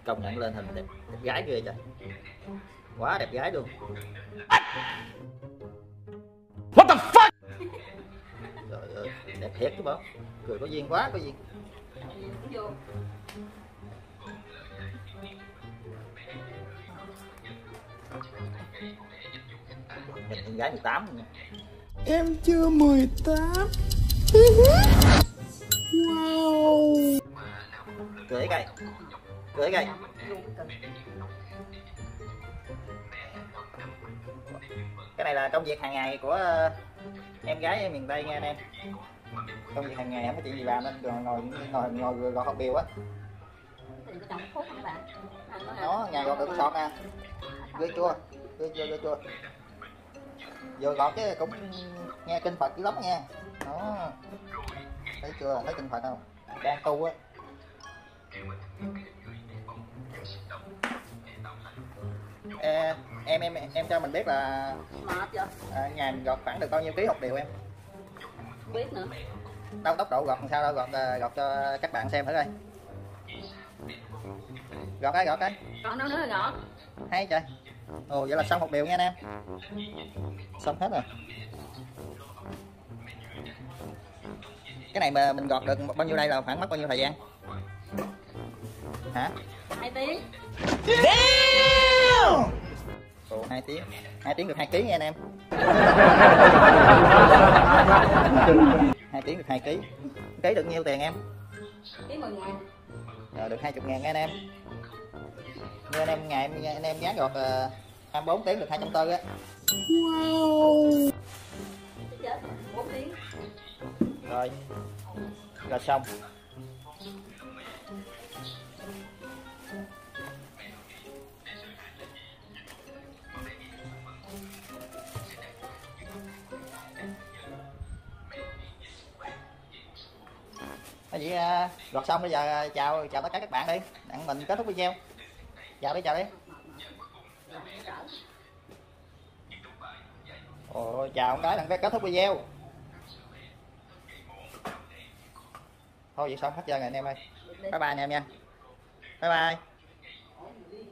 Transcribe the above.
Công nhận lên hình đẹp, đẹp gái ghê trời, quá đẹp gái luôn. What the fuck? Trời ơi, đẹp thiệt chứ bộ, cười có duyên quá, có duyên. Nhìn con gái 18 nha. Em chưa 18. Wow. Cười coi, cười coi. Cái này là công việc hàng ngày của em gái miền Tây nha anh em. Công việc hàng ngày không có chuyện gì làm nên ngồi gọt hột điều á. Nó ngày gọt được cái sọt nè. Ghê chua, ghê chua. Vừa gọt chứ cũng nghe kinh Phật dữ lắm nha. Đó. Thấy chưa? Thấy kinh Phật không? Đang tu á. Em cho mình biết là ngày mình gọt khoảng được bao nhiêu ký hột điều em? Không biết nữa. Đâu tốc độ gọt làm sao đâu, gọt cho các bạn xem thử coi. Gọt cái. Còn đâu nữa là gọt. Hay trời. Ồ vậy là xong hột điều nha anh em. Xong hết rồi. Cái này mà mình gọt được bao nhiêu đây là khoảng mất bao nhiêu thời gian? Hả? 2 tiếng. Damn! Ồ 2 tiếng. 2 tiếng được 2 kg nha anh em. 2 tiếng được 2 kg. Ký được nhiêu tiền em? Ký 10.000. Rồi được 20.000 nha anh em. Như anh em ngày anh em giá gọt 24 tiếng được 240 á. Wow. 4 tiếng. Rồi. Rồi xong. Vậy gọt xong bây giờ chào tất cả các bạn đi. Đặng mình kết thúc video. Chào đi. Ồ, chào ông cái đặng kết thúc video. Thôi vậy xong hết trơn rồi anh em ơi. Bye bye anh em nha. Bye bye.